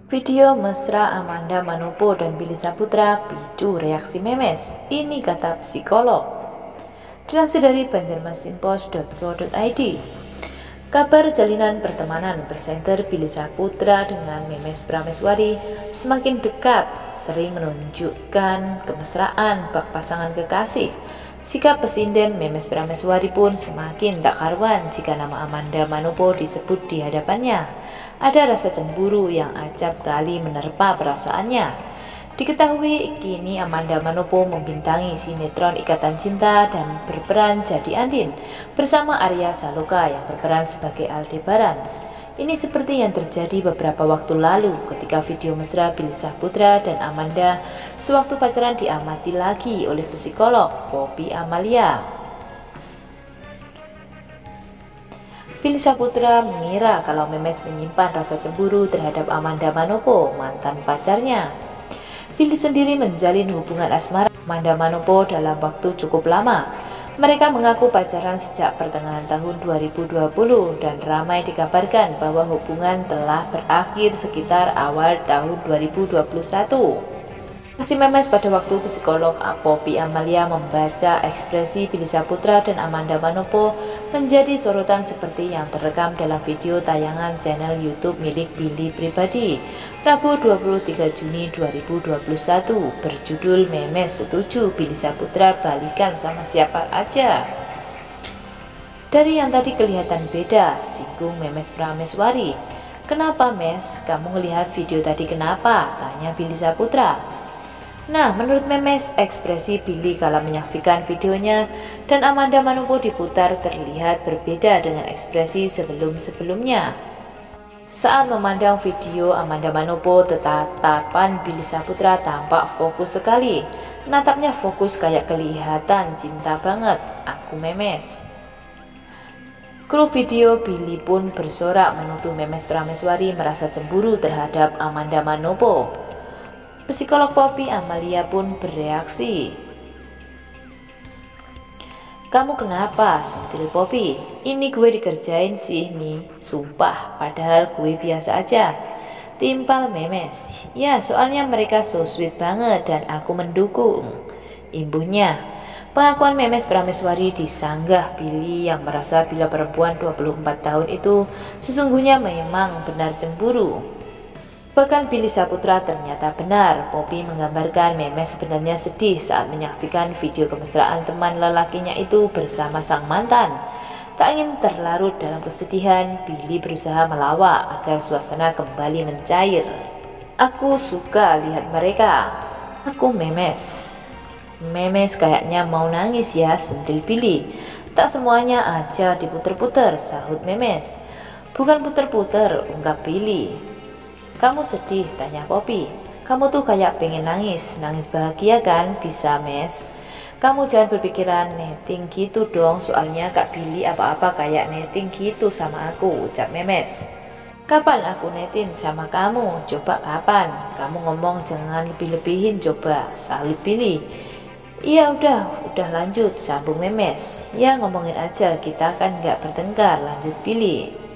Video mesra Amanda Manopo dan Billy Saputra picu reaksi memes. Ini kata psikolog. Dilansir dari banjarmasinpost.co.id. Kabar jalinan pertemanan presenter Billy Saputra dengan Memes Prameswari semakin dekat, sering menunjukkan kemesraan bak pasangan kekasih. Sikap pesinden Memes Prameswari pun semakin tak karuan jika nama Amanda Manopo disebut di hadapannya. Ada rasa cemburu yang acap kali menerpa perasaannya. Diketahui kini Amanda Manopo membintangi sinetron Ikatan Cinta dan berperan jadi Andin bersama Arya Saloka yang berperan sebagai Aldebaran. Ini seperti yang terjadi beberapa waktu lalu ketika video mesra Billy Saputra dan Amanda sewaktu pacaran diamati lagi oleh psikolog Poppy Amalia. Billy Saputra mengira kalau Memes menyimpan rasa cemburu terhadap Amanda Manopo, mantan pacarnya. Billy sendiri menjalin hubungan asmara Amanda Manopo dalam waktu cukup lama. Mereka mengaku pacaran sejak pertengahan tahun 2020 dan ramai dikabarkan bahwa hubungan telah berakhir sekitar awal tahun 2021. Masih Memes pada waktu psikolog Poppy Amalia membaca ekspresi Billy Saputra dan Amanda Manopo menjadi sorotan seperti yang terekam dalam video tayangan channel YouTube milik Billy pribadi Rabu 23 Juni 2021 berjudul Memes setuju Billy Saputra balikan sama siapa aja. Dari yang tadi kelihatan beda, singgung Memes Prameswari. Kenapa Mes? Kamu ngelihat video tadi kenapa? Tanya Billy Saputra. Nah, menurut Memes, ekspresi Billy kala menyaksikan videonya dan Amanda Manopo diputar terlihat berbeda dengan ekspresi sebelum-sebelumnya. Saat memandang video Amanda Manopo, tatapan Billy Saputra tampak fokus sekali. Natapnya fokus kayak kelihatan cinta banget, aku Memes. Kru video Billy pun bersorak menuduh Memes Prameswari merasa cemburu terhadap Amanda Manopo. Psikolog Poppy Amalia pun bereaksi. Kamu kenapa? Sentil Poppy. Ini gue dikerjain sih nih, sumpah, padahal gue biasa aja. Timpal Memes. Ya, soalnya mereka so sweet banget dan aku mendukung. Imbuhnya. Pengakuan Memes Prameswari disanggah Billy yang merasa bila perempuan 24 tahun itu sesungguhnya memang benar cemburu. Bahkan Billy Saputra ternyata benar. Poppy menggambarkan Memes sebenarnya sedih saat menyaksikan video kemesraan teman lelakinya itu bersama sang mantan. Tak ingin terlarut dalam kesedihan, Billy berusaha melawak agar suasana kembali mencair. Aku suka lihat mereka. Aku Memes. Memes kayaknya mau nangis ya, sentil Billy. Tak semuanya aja diputer-puter, sahut Memes. Bukan puter-puter, ungkap Billy. Kamu sedih? Tanya Poppy. Kamu tuh kayak pengen nangis. Nangis bahagia kan? Bisa Mes. Kamu jangan berpikiran netting gitu dong. Soalnya Kak Billy apa-apa kayak netting gitu sama aku, ucap Memes. Kapan aku netin sama kamu? Coba kapan? Kamu ngomong jangan lebih-lebihin coba, salut Billy. Iya udah lanjut, sambung Memes. Ya ngomongin aja, kita kan nggak bertengkar, lanjut Billy.